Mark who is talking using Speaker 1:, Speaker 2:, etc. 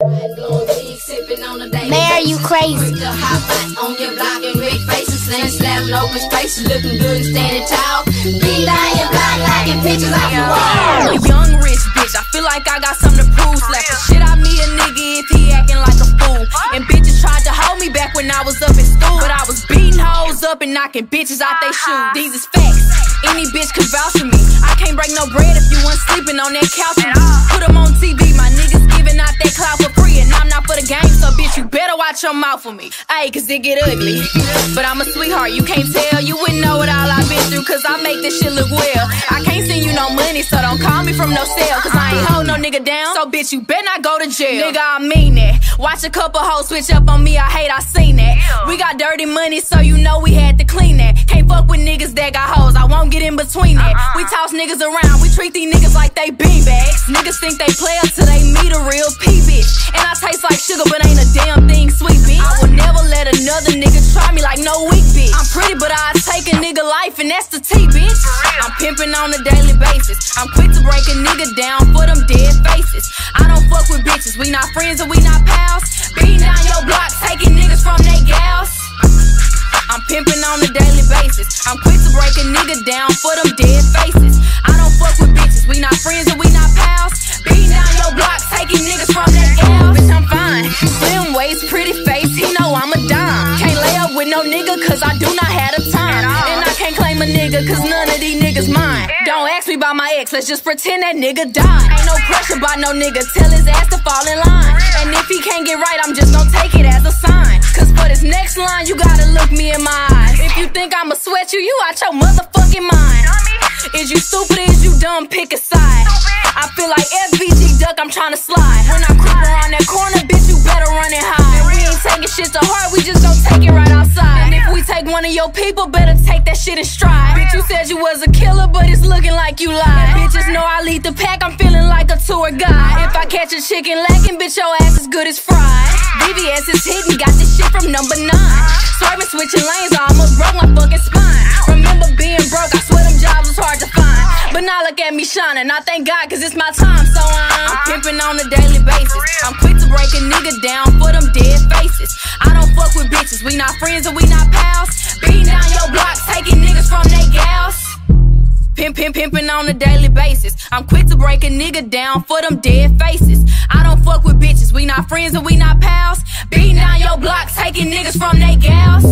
Speaker 1: Mayor, you crazy.
Speaker 2: On your block and red faces and slapping open spaces, looking good and standing tall. Beat down your block, liking pictures off the wall.
Speaker 3: A young rich bitch, I feel like I got something to prove. Slap the shit out me a nigga if he acting like a fool. And bitches tried to hold me back when I was up in school, but I was beating hoes up and knocking bitches out they shoes. These is facts, any bitch could vouch for me. I can't break no bread if you weren't sleeping on that couch with me. Put them on TV, my niggas giving out that clout for free, and I'm not for the game, so bitch you better watch your mouth for me. Ayy, cause it get ugly, but I'm a sweetheart, you can't tell. You wouldn't know what all I've been through, cause I make this shit look well. I can't send you no money, so don't call me from no cell, cause I ain't hold no nigga down, so bitch you better not go to jail. Nigga, I mean that. Watch a couple hoes switch up on me, I hate I seen that. We got dirty money, so you know we had to clean that. Can't fuck with niggas that got hoes, I won't get in between that. We toss niggas around, we treat these niggas like they beanbags. Niggas think they play up till they meet a real P bitch. And I taste like sugar, but ain't a damn thing sweet, bitch. I will never let another nigga try me like no weak bitch. I'm pretty, but I take a nigga life, and that's the T, bitch. I'm pimping on a daily basis. I'm quick to break a nigga down for them dead faces. I don't fuck with bitches, we not friends and we not pals. Beating down your block, taking niggas from they gals. I'm pimping on a daily basis. I'm quick to break a nigga down for them dead faces. I don't fuck with bitches, we not friends and we not pals. Beating down your block, taking niggas from that gals. Bitch, I'm fine. Slim waist, pretty face, he know I'm a dime. Can't lay up with no nigga cause I do not have the time. And I can't claim a nigga cause none of these niggas mine. Don't ask me about my ex, let's just pretend that nigga died. Ain't no pressure by no nigga, tell his ass to fall in line. And if he can't get right, I'm just gonna take it as a sign. Cause for this next line, you gotta look me in my eyes. If you think I'ma sweat you, you out your motherfucking mind. Is you stupid or is you dumb? Pick a side. I feel like FBG duck, I'm tryna slide. When I creep around that corner, bitch, you better run and hide. And we ain't taking shit to heart, we just gon' take it right outside. And if we take one of your people, better take that shit in stride. Bitch, you said you was a killer, but it's looking like you lied. Bitches know I lead the pack, I'm feeling like a tour guide. If I catch a chicken lacking, bitch, your ass is good as fried. VVS is hitting, got this shit from number 9. Swerving, switching lanes, I almost broke my fucking spine. Remember being broke, I swear them jobs was hard to find. But now look at me shining, I thank God cause it's my time. So I'm pimping on a daily basis. I'm quick to break a nigga down for them dead faces. I don't fuck with bitches, we not friends and we not pals. Beating down your block, taking niggas from they gals. Pimping on a daily basis. I'm quick to break a nigga down for them dead faces. I don't fuck with bitches, we not friends and we not pals. Beating down your block, taking niggas from they gals.